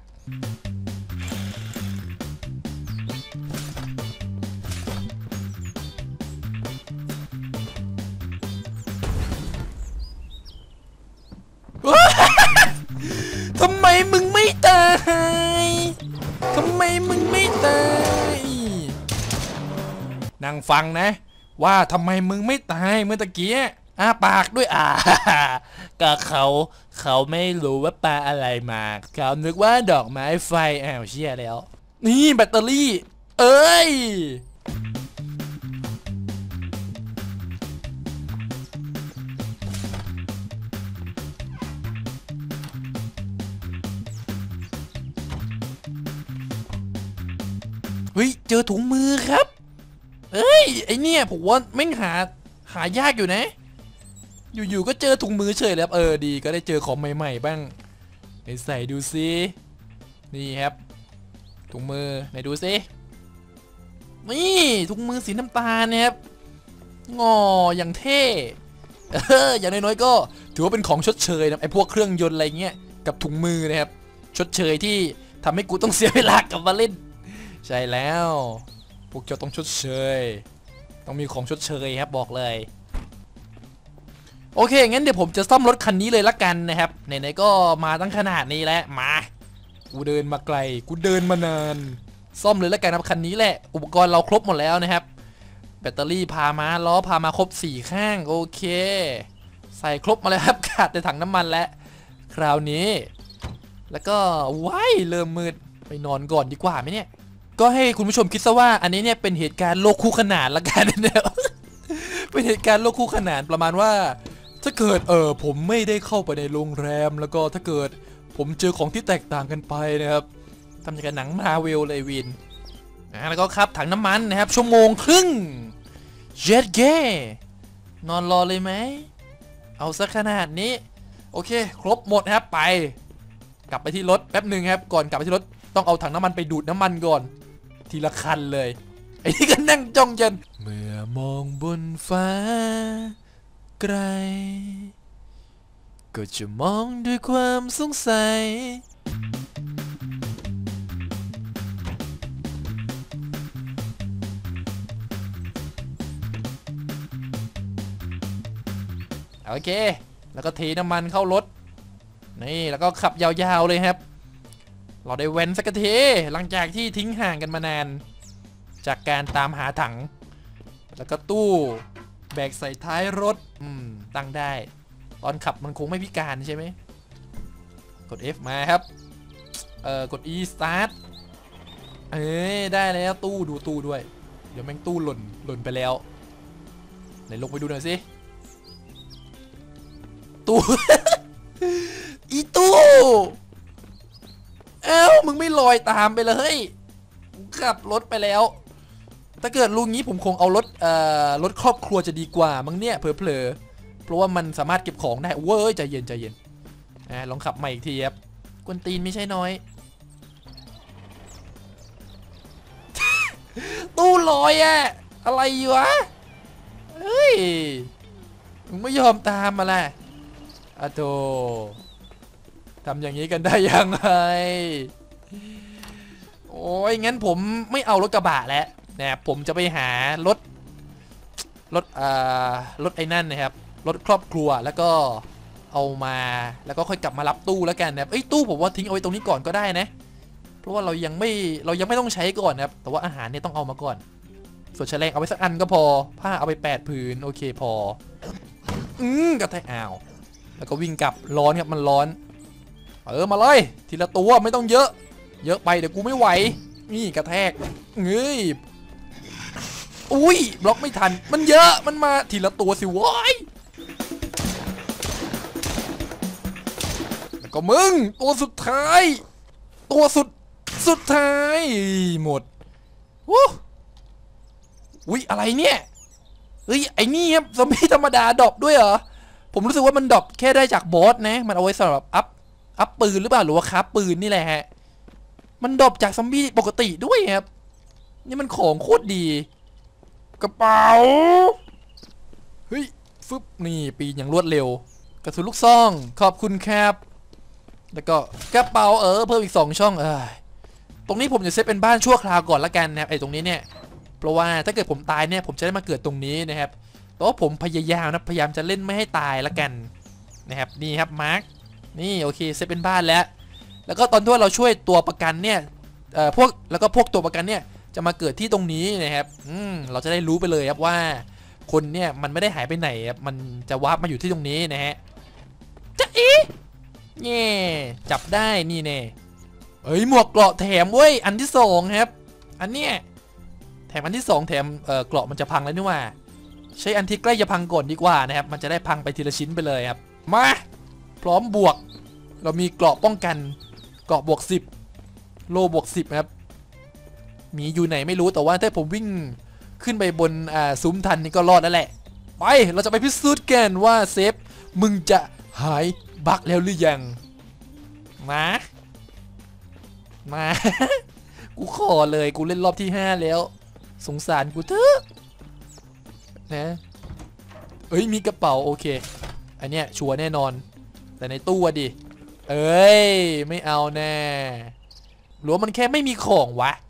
ทำไมมึงไม่ตายทำไมมึงไม่ตายนั่งฟังนะว่าทำไมมึงไม่ตายเมื่อตะกี้อ้าปากด้วยก็เขาไม่รู้ว่าปลาอะไรมาเขานึกว่าดอกไม้ไฟอ้าวเชี่ยแล้วนี่แบตเตอรี่เอ้ยเฮ้ยเจอถุงมือครับเอ้ยไอเนี่ยผมว่าแม่งหายากอยู่นะอยู่ๆก็เจอถุงมือเฉยแล้วดีก็ได้เจอของใหม่ๆบ้างไหนใส่ดูซินี่ครับถุงมือไหนดูซินี่ถุงมือสีน้ำตาลนะครับงออย่างเท่อย่างน้อยๆก็ถือว่าเป็นของชดเชยนะไอพวกเครื่องยนต์อะไรเงี้ยกับถุงมือนะครับชดเชยที่ทำให้กูต้องเสียเวลากลับมาเล่นใช่แล้วพวกเจ้าต้องชดเชยต้องมีของชดเชยครับบอกเลยโอเคงั้นเดี๋ยวผมจะซ่อมรถคันนี้เลยละกันนะครับไหนๆก็มาตั้งขนาดนี้แล้วมากูเดินมาไกลกูเดินมานานซ่อมเลยละกันครับคันนี้แหละอุปกรณ์เราครบหมดแล้วนะครับแบตเตอรี่พามาล้อพามาครบ4ข้างโอเคใส่ครบมาแล้วครับขาดแต่ถังน้ำมันแล้วคราวนี้แล้วก็ว้ายเริ่มมืดไปนอนก่อนดีกว่าไหมเนี่ยก็ให้คุณผู้ชมคิดซะว่าอันนี้เนี่ยเป็นเหตุการณ์โลกคู่ขนานละกันเนี่ยเป็นเหตุการณ์โลกคู่ขนานประมาณว่าถ้าเกิดผมไม่ได้เข้าไปในโรงแรมแล้วก็ถ้าเกิดผมเจอของที่แตกต่างกันไปนะครับทำอย่างกับหนังมาเวลเลยวินแล้วก็ครับถังน้ำมันนะครับชั่วโมงครึ่งเจ็ดเก้นอนรอเลยไหมเอาซะขนาดนี้โอเคครบหมดครับไปกลับไปที่รถแป๊บหนึ่งครับก่อนกลับไปที่รถต้องเอาถังน้ำมันไปดูดน้ำมันก่อนทีละคันเลยไอ้นี่ก็นั่งจ้องจันเมื่อมองบนฟ้าไกลก็จะมองด้วยความสงสัยโอเคแล้วก็เทน้ำมันเข้ารถนี่แล้วก็ขับยาวๆเลยครับเราได้แว้นสักทีหลังจากที่ทิ้งห่างกันมานานจากการตามหาถังแล้วก็ตู้แบกใส่ท้ายรถตั้งได้ตอนขับมันคงไม่พิการใช่ไหมกด F มาครับกด E start ได้แล้วตู้ดูตู้ด้วยเดี๋ยวแม่งตู้หล่นไปแล้วไหนลงไปดูหน่อยสิตู้ อีตู้มึงไม่ลอยตามไปเลยขับรถไปแล้วถ้าเกิดลุงงี้ผมคงเอารถครอบครัวจะดีกว่ามั้งเนี่ยเผลอๆเพราะว่ามันสามารถเก็บของได้เว้ยใจเย็นลองขับใหม่อีกทีครับกวนตีนไม่ใช่น้อย ตู้ลอยอะไรวะเฮ้ยมึงไม่ยอมตามมาแหละโธ่ทำอย่างนี้กันได้ยังไงโอ้ยงั้นผมไม่เอารถกระบะแล้วนะผมจะไปหารถไอ้นั่นนะครับรถครอบครัวแล้วก็เอามาแล้วก็ค่อยกลับมารับตู้แล้วกันนะครับตู้ผมว่าทิ้งเอาไว้ตรงนี้ก่อนก็ได้นะเพราะว่าเรายังไม่ต้องใช้ก่อนนะครับแต่ว่าอาหารเนี่ยต้องเอามาก่อนส่วนแฉลงเอาไว้สักอันก็พอผ้าเอาไป8 ผืนโอเคพอกระแทกแล้วก็วิ่งกลับร้อนครับมันร้อนมาเลยทีละตัวไม่ต้องเยอะไปเดี๋ยวกูไม่ไหวนี่กระแทกเงยอุ้ยบล็อกไม่ทันมันเยอะมันมาทีละตัวสิวะแล้วก็มึงตัวสุดท้ายตัวสุดท้ายหมดอุ้ยอะไรเนี่ยไอ้นี่ครับซอมบี้ธรรมดาดรอปด้วยเหรอผมรู้สึกว่ามันดรอปแค่ได้จากบอสนะมันเอาไว้สำหรับอัพปืนหรือเปล่าหรือว่าคราฟปืนนี่แหละฮะมันดรอปจากซอมบี้ปกติด้วยครับนี่มันของโคตรดีกระเป๋าเฮ้ยฟึบนี่ปีนอย่างรวดเร็วกระสุนลูกซองขอบคุณครับแล้วก็กระเป๋าเพิ่มอีก2ช่องตรงนี้ผมจะเซตเป็นบ้านชั่วคราวก่อนละกันนะครับไอ้ตรงนี้เนี่ยเพราะว่าถ้าเกิดผมตายเนี่ยผมจะได้มาเกิดตรงนี้นะครับแต่ว่าผมพยายามจะเล่นไม่ให้ตายละกันนะครับนี่ครับมาร์กนี่โอเคเซตเป็นบ้านแล้วก็ตอนที่เราช่วยตัวประกันเนี่ยพวกตัวประกันเนี่ยจะมาเกิดที่ตรงนี้นะครับเราจะได้รู้ไปเลยครับว่าคนเนี่ยมันไม่ได้หายไปไหนครับมันจะวาร์ปมาอยู่ที่ตรงนี้นะฮะจะเย่จับได้นี่เน่หมวกเกราะแถมเว้ยอันที่2ครับอันเนี้ยแถมอันที่2แถมเกราะมันจะพังแล้วนี่ว่าใช้อันที่ใกล้จะพังก่อนดีกว่านะครับมันจะได้พังไปทีละชิ้นไปเลยครับมาพร้อมบวกเรามีเกราะป้องกันเกราะบวก10โลบวก10ครับมีอยู่ไหนไม่รู้แต่ว่าถ้าผมวิ่งขึ้นไปบนซุ้มทันนี่ก็รอดแล้วแหละไปเราจะไปพิสูจน์กันว่าเซฟมึงจะหายบั๊กแล้วหรือยังมา กูขอเลยกูเล่นรอบที่5แล้วสงสารกูเถอะนะมีกระเป๋าโอเคอันเนี้ยชัวร์แน่นอนแต่ในตู้ดิไม่เอาแน่หรือว่ามันแค่ไม่มีของวะ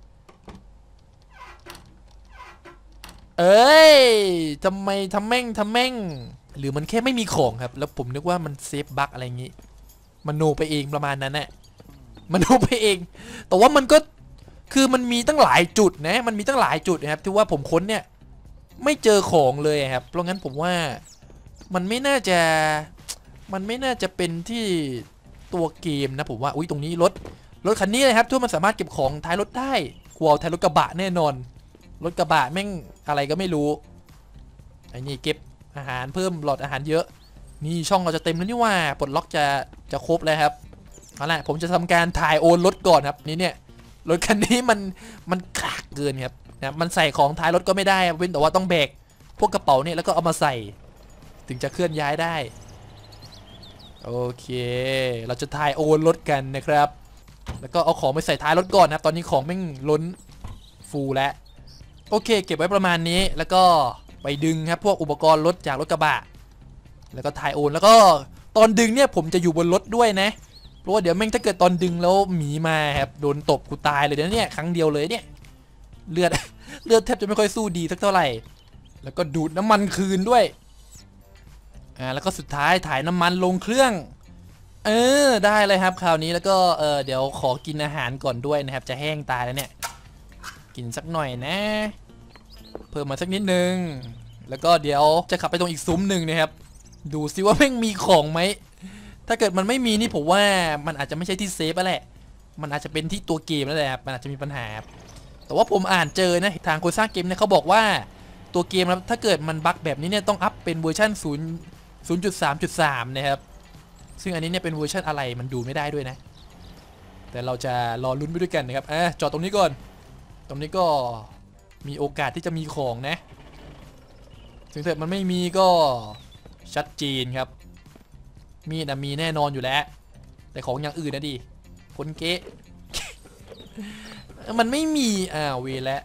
ทำไมทำแม่งหรือมันแค่ไม่มีของครับแล้วผมนึกว่ามันเซฟบั๊กอะไรอย่างงี้มันโนไปเองประมาณนั้นแหละมันโนไปเองแต่ว่ามันก็คือมันมีตั้งหลายจุดนะมันมีตั้งหลายจุดนะครับที่ว่าผมค้นเนี่ยไม่เจอของเลยครับเพราะงั้นผมว่ามันไม่น่าจะเป็นที่ตัวเกมนะผมว่าตรงนี้รถคันนี้เลยครับที่มันสามารถเก็บของท้ายรถได้กลัวท้ายรถกระบะแน่นอนรถกระบะแม่งอะไรก็ไม่รู้ไอ้นี่เก็บอาหารเพิ่มหลอดอาหารเยอะนี่ช่องเราจะเต็มแล้วนี่ว่าปลดล็อกจะครบแล้วครับเอาล่ะผมจะทำการถ่ายโอนรถก่อนครับนี่เนี่ยรถคันนี้มันกากเกินครับนะมันใส่ของท้ายรถก็ไม่ได้เว้นแต่ว่าต้องแบกพวกกระเป๋าเนี่ยแล้วก็เอามาใส่ถึงจะเคลื่อนย้ายได้โอเคเราจะถ่ายโอนรถกันนะครับแล้วก็เอาของไปใส่ท้ายรถก่อนนะตอนนี้ของแม่งล้นฟูลแล้วโอเคเก็บไว้ประมาณนี้แล้วก็ไปดึงครับพวกอุปกรณ์รถจากรถกระบะแล้วก็ถ่ายโอนแล้วก็ตอนดึงเนี่ยผมจะอยู่บนรถด้วยนะเพราะว่าเดี๋ยวแม่งถ้าเกิดตอนดึงแล้วหมีมาครับโดนตบกูตายเลยนะเนี่ยครั้งเดียวเลยเนี่ยเลือดแทบจะไม่ค่อยสู้ดีสักเท่าไหร่แล้วก็ดูดน้ำมันคืนด้วยแล้วก็สุดท้ายถ่ายน้ำมันลงเครื่องได้เลยครับคราวนี้แล้วก็เดี๋ยวขอกินอาหารก่อนด้วยนะครับจะแห้งตายแล้วเนี่ยกินสักหน่อยนะเพิ่มมาสักนิดนึงแล้วก็เดี๋ยวจะขับไปตรงอีกซุ้มหนึ่งนะครับดูซิว่าแม่งมีของไหมถ้าเกิดมันไม่มีนี่ผมว่ามันอาจจะไม่ใช่ที่เซฟแล้วแหละมันอาจจะเป็นที่ตัวเกมแล้วแหละครับมันอาจจะมีปัญหาแต่ว่าผมอ่านเจอนะทางคนสร้างเกมเนี่ยเขาบอกว่าตัวเกมนะถ้าเกิดมันบั๊กแบบนี้เนี่ยต้องอัพเป็นเวอร์ชัน0.3.3 นะครับซึ่งอันนี้เนี่ยเป็นเวอร์ชันอะไรมันดูไม่ได้ด้วยนะแต่เราจะรอลุ้นไปด้วยกันนะครับจอดตรงนี้ก่อนตรงนี้ก็มีโอกาสที่จะมีของนะถึงแต่มันไม่มีก็ชัดเจนครับมีดมีแน่นอนอยู่แล้วแต่ของอย่างอื่นนะดิคนเก๊มันไม่มีเวแล้ว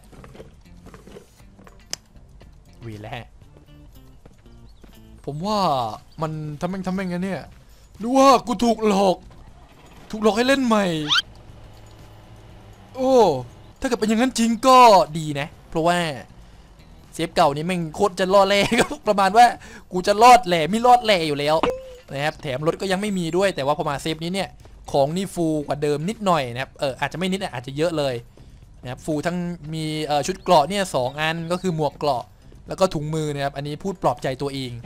ผมว่ามันทำแม่งกันเนี่ยหรือว่ากูถูกหลอกให้เล่นใหม่โอ้ถ้าเกิดเป็นอย่างนั้นจริงก็ดีนะเพราะว่าเซฟเก่านี่แม่งโคตรจะรอดแหล่ก็ประมาณว่ากูจะรอดแหล่ไม่รอดแหล่อยู่แล้วนะครับแถมรถก็ยังไม่มีด้วยแต่ว่าพอมาเซฟนี้เนี่ยของนี่ฟูกว่าเดิมนิดหน่อยนะครับอาจจะไม่นิดอาจจะเยอะเลยนะครับฟูทั้งมีชุดเกราะเนี่ย2 อันก็คือหมวกเกราะแล้วก็ถุงมือนะครับอันนี้พูดปลอบใจตัวเอง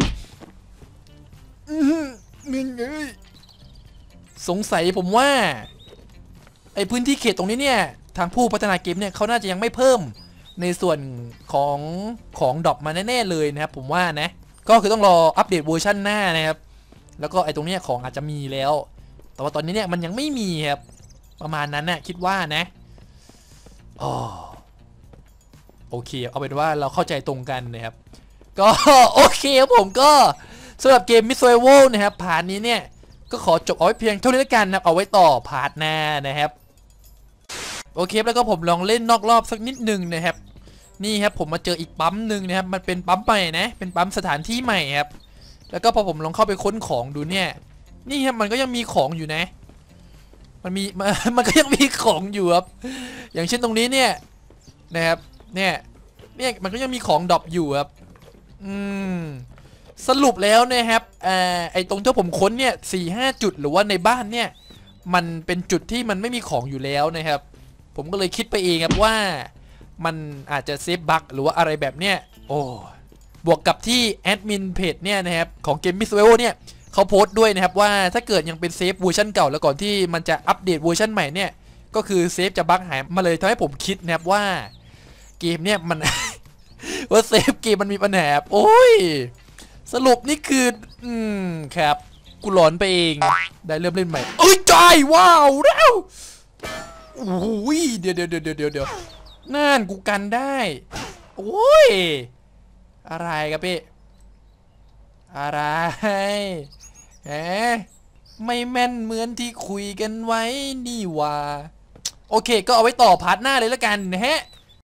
มึงสงสัยผมว่าไอพื้นที่เขตตรงนี้เนี่ยทางผู้พัฒนาเกมเนี่ยเขาน่าจะยังไม่เพิ่มในส่วนของดรอปมาแน่ๆเลยนะครับผมว่านะก็คือต้องรออัปเดตเวอร์ชันหน้านะครับแล้วก็ไอตรงนี้ของอาจจะมีแล้วแต่ว่าตอนนี้เนี่ยมันยังไม่มีครับประมาณนั้นนะคิดว่านะโอเคเอาเป็นว่าเราเข้าใจตรงกันนะครับก็โอเคครับผมก็สำหรับเกม Mist Survival นะครับพาร์ทนี้เนี่ยก็ขอจบเอาไว้เพียงเท่านี้แล้วกันนะเอาไว้ต่อพาร์ทหน้านะครับโอเคแล้วก็ผมลองเล่นนอกรอบสักนิดนึงนะครับนี่ครับผมมาเจออีกปั๊มหนึ่งนะครับมันเป็นปั๊มใหม่นะเป็นปั๊มสถานที่ใหม่ครับแล้วก็พอผมลองเข้าไปค้นของดูเนี่ยนี่ครับมันก็ยังมีของอยู่นะมันมีมันก็ยังมีของอยู่ครับอย่างเช่นตรงนี้เนี่ยนะครับเนี่ยมันก็ยังมีของดรอปอยู่ครับสรุปแล้วนะครับไอตรงที่ผมค้นเนี่ย4-5 จุดหรือว่าในบ้านเนี่ยมันเป็นจุดที่มันไม่มีของอยู่แล้วนะครับผมก็เลยคิดไปเองครับว่ามันอาจจะเซฟบั๊กหรือว่าอะไรแบบเนี้ยโอ้บวกกับที่แอดมินเพจเนี่ยนะครับของเกมมิสเวลเนี่ยเขาโพสต์ด้วยนะครับว่าถ้าเกิดยังเป็นเซฟเวอร์ชันเก่าแล้วก่อนที่มันจะอัปเดตเวอร์ชันใหม่เนี่ยก็คือเซฟจะบั๊กหายมาเลยทำให้ผมคิดนะครับว่าเกมเนี่ยมัน ว่าเซฟเกมมันมีปัญหาโอ้ยสรุปนี่คือครับกูหลอนไปเองได้เริ่มเล่นใหม่เอ้ยจอยว้าวแล้วโอ้ยเดี๋ยวนั่นกูกันได้โอ้ยอะไรครับพี่อะไรแหมไม่แม่นเหมือนที่คุยกันไว้นี่ว่าโอเคก็เอาไว้ต่อพาร์ทหน้าเลยละกันนะฮะ